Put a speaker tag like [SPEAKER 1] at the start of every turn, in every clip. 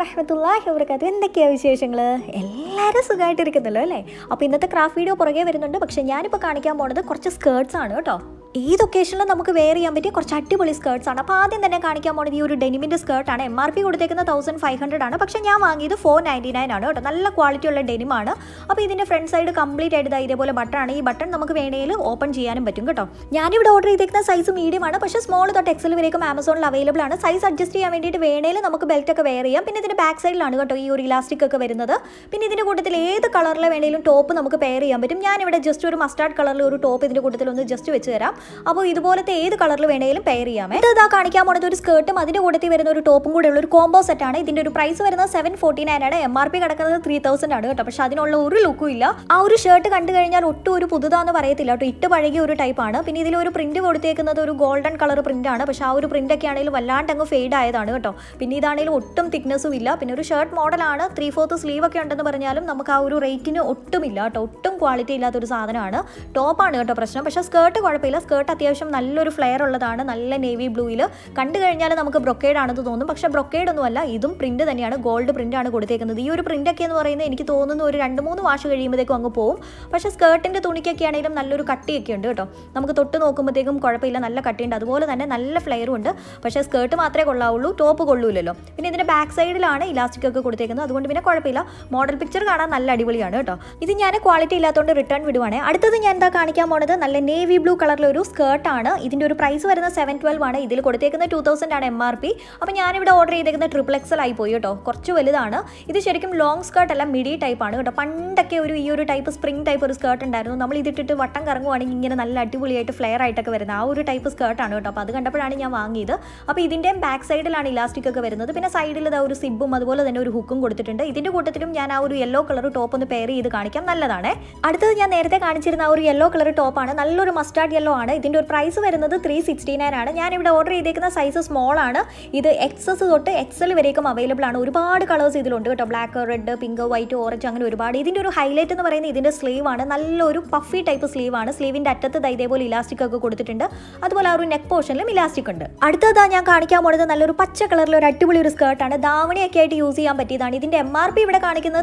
[SPEAKER 1] വറഹ്മത്തുള്ളാഹി വബറകാതുഹു. എന്തൊക്കെയാണ് വിശേഷങ്ങൾ? എല്ലാവരും സുഖമായിട്ടിരിക്കുന്നല്ലോ അല്ലേ? അപ്പോൾ ഇന്നത്തെ ക്രാഫ്റ്റ് വീഡിയോ പുറകെ വരുന്നുണ്ട്. പക്ഷേ ഞാനിപ്പോൾ കാണിക്കാൻ പോകുന്നത് കുറച്ച് സ്കേർട്സ് ആണ് കേട്ടോ. ഏത് ഒക്കേഷനിലും നമുക്ക് വെയർ ചെയ്യാൻ പറ്റിയ കുറച്ച് അടിപൊളി സ്കേർട്സ് ആണ്. അപ്പോൾ ആദ്യം തന്നെ കാണിക്കാൻ പോകുന്നത് ഈ ഒരു ഡെനിമിൻ്റെ സ്കേർട്ടാണ്. MRP കൊടുത്തേക്കുന്ന 1500 ആണ്. പക്ഷേ ഞാൻ വാങ്ങിയത് 499 ആണ് കേട്ടോ. നല്ല ക്വാളിറ്റി ഉള്ള ഡെനിമാണ്. അപ്പോൾ ഇതിൻ്റെ ഫ്രണ്ട് സൈഡ് കംപ്ലീറ്റ് ആയിട്ട് ഇതേപോലെ ബട്ടൺ. ഈ ബട്ടൺ നമുക്ക് വേണമെങ്കിൽ ഓപ്പൺ ചെയ്യാനും പറ്റും കേട്ടോ. ഞാനിവിടെ ഓർഡർ ചെയ്തേക്കുന്ന സൈസ് മീഡിയം ആണ്. പക്ഷേ സ്മോൾ തൊട്ട് XL വരേക്കും ആമസോണിൽ അവൈലബിൾ ആണ്. സൈസ് അഡ്ജസ്റ്റ് ചെയ്യാൻ വേണ്ടിയിട്ട് വേണേൽ നമുക്ക് ബെൽറ്റ് ഒക്കെ വെയർ ചെയ്യാം. പിന്നെ ഇതിൻ്റെ ബാക്ക് സൈഡിലാണ് കേട്ടോ ഈ ഒരു ഇലാസ്റ്റിക് ഒക്കെ വരുന്നത്. പിന്നെ ഇതിൻ്റെ കൂട്ടത്തിൽ ഏത് കളറിൽ വേണമെങ്കിലും ടോപ്പ് നമുക്ക് പെയർ ചെയ്യാൻ പറ്റും. ഞാനിവിടെ ജസ്റ്റ് ഒരു മസ്റ്റാർഡ് കളറിൽ ഒരു ടോപ്പ് ഇതിൻ്റെ കൂട്ടത്തിൽ ഒന്ന് ജസ്റ്റ് വെച്ച് തരാം. അപ്പോൾ ഇതുപോലത്തെ ഏത് കളറിൽ വേണമെങ്കിലും പെയർ ചെയ്യാമേ. ഇതാ കാണിക്കാൻ പോകുന്നത് ഒരു സ്കേർട്ടും അതിൻ്റെ കൂട്ടത്തിൽ വരുന്ന ഒരു ടോപ്പും കൂടെ ഉള്ള ഒരു കോംബോ സെറ്റാണ്. ഇതിൻ്റെ ഒരു പ്രൈസ് വരുന്നത് 749 ആണ്. MRP കിടക്കുന്നത് 3000 ആണ് കേട്ടോ. പക്ഷേ അതിനുള്ള ഒരു ലുക്കും ഇല്ല. ആ ഒരു ഷർട്ട് കണ്ടു കഴിഞ്ഞാൽ ഒട്ടും ഒരു പുതുതാന്ന് പറയത്തില്ല കേട്ടോ. ഇട്ട് പഴകിയ ഒരു ടൈപ്പാണ്. പിന്നെ ഇതിലൊരു പ്രിന്റ് കൊടുത്തേക്കുന്നത് ഒരു ഗോൾഡൻ കളർ പ്രിന്റ് ആണ്. പക്ഷേ ആ ഒരു പ്രിന്റ് ഒക്കെ ആണെങ്കിലും വല്ലാണ്ട് അങ്ങ് ഫെയ്ഡ് ആയതാണ് കേട്ടോ. പിന്നെ ഇതാണെങ്കിലും ഒട്ടും തിക്നെസ്സും ഇല്ല. പിന്നെ ഒരു ഷർട്ട് മോഡലാണ്. 3/4 സ്ലീവ് ഒക്കെ ഉണ്ടെന്ന് പറഞ്ഞാലും നമുക്ക് ആ ഒരു റേറ്റിന് ഒട്ടുമില്ല കേട്ടോ. ഒട്ടും ക്വാളിറ്റി ഇല്ലാത്തൊരു സാധനമാണ്. ടോപ്പാണ് കേട്ടോ പ്രശ്നം. പക്ഷേ സ്കേർട്ട് കുഴപ്പമില്ല. സ്കേർട്ട് അത്യാവശ്യം നല്ലൊരു ഫ്ലെയർ ഉള്ളതാണ്. നല്ല നേവി ബ്ലൂയിൽ കണ്ടു കഴിഞ്ഞാൽ നമുക്ക് ബ്രൊക്കേഡ് ആണെന്ന് തോന്നും. പക്ഷേ ബ്രൊക്കേഡ് ഒന്നുമല്ല. ഇതും പ്രിന്റ് തന്നെയാണ്. ഗോൾഡ് പ്രിന്റ് ആണ് കൊടുത്തേക്കുന്നത്. ഈ ഒരു പ്രിന്റ് ഒക്കെ എന്ന് പറയുന്നത് എനിക്ക് തോന്നുന്നു ഒരു 2-3 വാഷ് കഴിയുമ്പോഴത്തേക്കും അങ്ങ് പോകും. പക്ഷേ സ്കേർട്ടിൻ്റെ തുണിക്കൊക്കെ ആണെങ്കിലും നല്ലൊരു കട്ടിയൊക്കെ ഉണ്ട് കേട്ടോ. നമുക്ക് തൊട്ട് നോക്കുമ്പോഴത്തേക്കും കുഴപ്പമില്ല. നല്ല കട്ടിയുണ്ട്. അതുപോലെ തന്നെ നല്ല ഫ്ലെയറും ഉണ്ട്. പക്ഷേ സ്കേർട്ട് മാത്രമേ കൊള്ളാവുള്ളൂ. ടോപ്പ് കൊള്ളൂലല്ലോ. പിന്നെ ഇതിൻ്റെ ബാക്ക് സൈഡിലാണ് ഇലാസ്റ്റിക് ഒക്കെ കൊടുത്തേക്കുന്നത്. അതുകൊണ്ട് പിന്നെ കുഴപ്പമില്ല. മോഡൽ പിക്ചർ കാണാൻ നല്ല അടിപൊളിയാണ് കേട്ടോ. ഇത് ഞാൻ ക്വാളിറ്റി ഇല്ലാത്തതുകൊണ്ട് റിട്ടേൺ വിടുവാണ്. അടുത്തത് ഞാൻ എന്താ കാണിക്കാൻ പോകുന്നത് നല്ല നേവി ബ്ലൂ കളറിലൊരു സ്കേർട്ടാണ്. ഇതിൻ്റെ ഒരു പ്രൈസ് വരുന്നത് 712 ആണ്. ഇതിൽ കൊടുത്തേക്കുന്നത് 2000 ആണ് MRP. അപ്പോൾ ഞാനിവിടെ ഓർഡർ ചെയ്തേക്കുന്നത് XXL ആയി പോയി കേട്ടോ. കുറച്ച് വലുതാണ്. ഇത് ശരിക്കും ലോങ് സ്കേർട്ട് അല്ല, മിഡി ടൈപ്പാണ് കേട്ടോ. പണ്ടൊക്കെ ഈ ഒരു ടൈപ്പ് സ്പ്രിംഗ് ടൈപ്പ് ഒരു സ്കേർട്ട് ഉണ്ടായിരുന്നു. നമ്മൾ ഇതിട്ടിട്ട് വട്ടം കറങ്ങുവാണെങ്കിൽ ഇങ്ങനെ നല്ല അടിപൊളിയായിട്ട് ഫ്ലെയർ ആയിട്ടൊക്കെ വരുന്ന ആ ഒരു ടൈപ്പ് സ്കേർട്ടാണ് കേട്ടോ. അപ്പോൾ അത് കണ്ടപ്പോഴാണ് ഞാൻ വാങ്ങിയത്. അപ്പോൾ ഇതിൻ്റെ ബാക്ക് സൈഡിലാണ് ഇലാസ്റ്റിക് ഒക്കെ വരുന്നത്. പിന്നെ സൈഡിൽ ഇതാ ഒരു സിബും അതുപോലെ തന്നെ ഒരു ഹുക്കും കൊടുത്തിട്ടുണ്ട്. ഇതിൻ്റെ കൂട്ടത്തിലും ഞാൻ ആ ഒരു യെല്ലോ കളർ ടോപ്പ് ഒന്ന് പെയർ ചെയ്ത് കാണിക്കാം. നല്ലതാണ്. അടുത്തത് ഞാൻ നേരത്തെ കാണിച്ചിരുന്ന ആ ഒരു യെല്ലോ കളർ ടോപ്പാണ്. നല്ലൊരു മസ്റ്റാർഡ് യെല്ലോ ആണ്. ഇതിൻ്റെ ഒരു പ്രൈസ് വരുന്നത് 369 ആണ്. ഞാനിവിടെ ഓർഡർ ചെയ്തേക്കുന്ന സൈസ് സ്മോൾ ആണ്. ഇത് XS തൊട്ട് XL വരേക്കും അവൈലബിൾ ആണ്. ഒരുപാട് കളേഴ്സ് ഇതിലുണ്ട് കേട്ടോ. Black, red, pink, white, orange അങ്ങനെ ഒരുപാട്. ഇതിൻ്റെ ഒരു ഹൈലൈറ്റ് എന്ന് പറയുന്നത് ഇതിൻ്റെ സ്ലീവ് ആണ്. നല്ലൊരു പഫി ടൈപ്പ് സ്ലീവ് ആണ്. സ്ലീവിൻ്റെ അറ്റത്ത് ഇതേപോലെ ഇലാസ്റ്റിക് ഒക്കെ കൊടുത്തിട്ടുണ്ട്. അതുപോലെ ആ ഒരു നെക്ക് പോർഷനിലും ഇലാസ്റ്റിക് ഉണ്ട്. അടുത്തതാ ഞാൻ കാണിക്കാൻ പോകുന്നത് നല്ലൊരു പച്ച കളറിൽ ഒരു അടിപൊളി ഒരു സ്കേർട്ടാണ്. ധാവണിയൊക്കെ ആയിട്ട് യൂസ് ചെയ്യാൻ പറ്റിയതാണ്. ഇതിൻ്റെ MRP ഇവിടെ കാണിക്കുന്നത്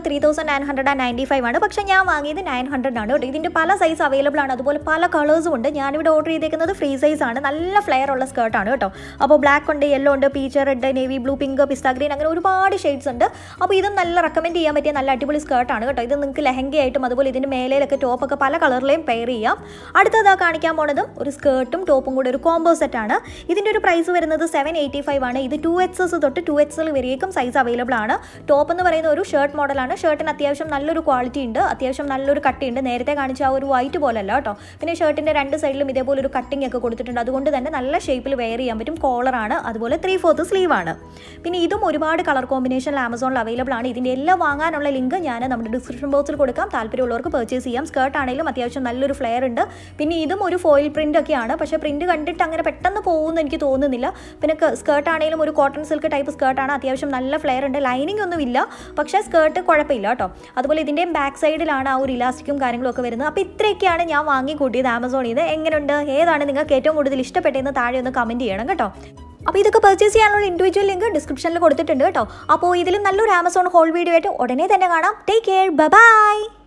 [SPEAKER 1] 3995 ആണ്. പക്ഷേ ഞാൻ വാങ്ങിയത് 900 ആണ് കേട്ടോ. ഇതിൻ്റെ പല സൈസ് അവൈലബിൾ ആണ്. അതുപോലെ പല കളേഴ്സും ഉണ്ട്. ഞാനിവിടെ ഓർഡർ ചെയ്തേക്കുന്നത് ഫ്രീ സൈസ് ആണ്. നല്ല ഫ്ലെയർ ഉള്ള സ്കേർട്ടാണ് കേട്ടോ. അപ്പോൾ ബ്ലാക്ക് ഉണ്ട്, യെല്ലോ ഉണ്ട്, peach, red, navy blue, pink, പിസ്ത ഗ്രീൻ അങ്ങനെ ഒരുപാട് ഷെയ്ഡ്സ് ഉണ്ട്. അപ്പോൾ ഇതും നല്ല റെക്കമെൻഡ് ചെയ്യാൻ പറ്റിയ നല്ല അടിപൊളി സ്കേർട്ടാണ് കേട്ടോ. ഇത് നിങ്ങൾക്ക് ലെഹങ്കയായിട്ടും അതുപോലെ ഇതിൻ്റെ മേലയിലൊക്കെ ടോപ്പൊക്കെ പല കളറിലെയും പെയർ ചെയ്യാം. അടുത്തതാ കാണിക്കാൻ പോണതും ഒരു സ്കേർട്ടും ടോപ്പും കൂടെ ഒരു കോംബോ സെറ്റാണ്. ഇതിൻ്റെ ഒരു പ്രൈസ് വരുന്നത് 785 ആണ്. ഇത് 2XS തൊട്ട് 2XL വരേക്കും സൈസ് അവൈലബിൾ ആണ്. ടോപ്പ് എന്ന് പറയുന്ന ഒരു ഷർട്ട് മോഡലാണ്. ഷർട്ടിന് അത്യാവശ്യം നല്ലൊരു ക്വാളിറ്റി ഉണ്ട്. അത്യാവശ്യം നല്ലൊരു കട്ടിയുണ്ട്. നേരത്തെ കാണിച്ച ആ ഒരു വൈറ്റ് പോലല്ല കേട്ടോ. പിന്നെ ഷർട്ടിൻ്റെ രണ്ട് സൈഡിലും ഇതേപോലെ ഒരു കട്ടിംഗ് ഒക്കെ കൊടുത്തിട്ടുണ്ട്. അതുകൊണ്ട് തന്നെ നല്ല ഷേപ്പിൽ വെയർ ചെയ്യാൻ പറ്റും. കോളറാണ്. അതുപോലെ 3/4 സ്ലീവ് ആണ്. പിന്നെ ഇതും ഒരുപാട് കളർ കോമ്പിനേഷനിൽ ആമസോണിൽ അവൈലബിൾ ആണ്. ഇതിൻ്റെ എല്ലാം വാങ്ങാനുള്ള ലിങ്ക് ഞാൻ നമ്മുടെ ഡിസ്ക്രിപ്ഷൻ ബോക്സിൽ കൊടുക്കാം. താല്പര്യമുള്ളവർക്ക് പർച്ചേസ് ചെയ്യാം. സ്കേർട്ട് ആണെങ്കിലും അത്യാവശ്യം നല്ലൊരു ഫ്ലെയർ ഉണ്ട്. പിന്നെ ഇതും ഒരു ഫോയിൽ പ്രിന്റ് ഒക്കെയാണ്. പക്ഷേ പ്രിന്റ് കണ്ടിട്ട് അങ്ങനെ പെട്ടെന്ന് പോകുമെന്ന് എനിക്ക് തോന്നുന്നില്ല. പിന്നെ സ്കേർട്ട് ആണെങ്കിലും ഒരു കോട്ടൺ സിൽക്ക് ടൈപ്പ് സ്കേർട്ടാണ്. അത്യാവശ്യം നല്ല ഫ്ലെയർ ഉണ്ട്. ലൈനിങ് ഒന്നും ഇല്ല. പക്ഷേ സ്കേർട്ട് കുഴപ്പമില്ല കേട്ടോ. അതുപോലെ ഇതിൻ്റെയും ബാക്ക് സൈഡിലാണ് ആ ഒരു ഇലാസ്റ്റിക്കും കാര്യങ്ങളും ഒക്കെ വരുന്നത്. അപ്പോൾ ഇത്രയൊക്കെയാണ് ഞാൻ വാങ്ങി കൂട്ടിയത് ആമസോണിൽ നിന്ന്. എങ്ങനെയുണ്ട്, ഏതാണ് നിങ്ങൾക്ക് ഏറ്റവും കൂടുതൽ ഇഷ്ടപ്പെട്ടതെന്ന് താഴെ ഒന്ന് കമൻറ്റ് ചെയ്യണം കേട്ടോ. അപ്പോൾ ഇതൊക്കെ പർച്ചേസ് ചെയ്യാനുള്ള ഇൻഡിവിജ്വൽ ലിങ്ക് ഡിസ്ക്രിപ്ഷനിൽ കൊടുത്തിട്ടുണ്ട് കേട്ടോ. അപ്പോൾ ഇതിലും നല്ലൊരു ആമസോൺ ഹോൾ വീഡിയോ ആയിട്ട് ഉടനെ തന്നെ കാണാം. Take care. ബൈ.